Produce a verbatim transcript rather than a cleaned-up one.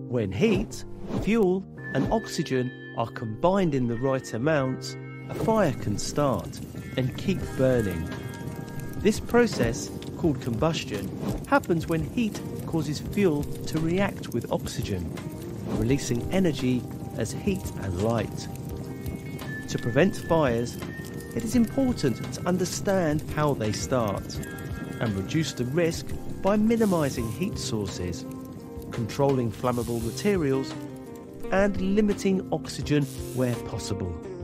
When heat, fuel and oxygen are combined in the right amounts, a fire can start and keep burning. This process, called combustion, happens when heat causes fuel to react with oxygen, releasing energy as heat and light. To prevent fires, it is important to understand how they start and reduce the risk by minimizing heat sources, controlling flammable materials, and limiting oxygen where possible.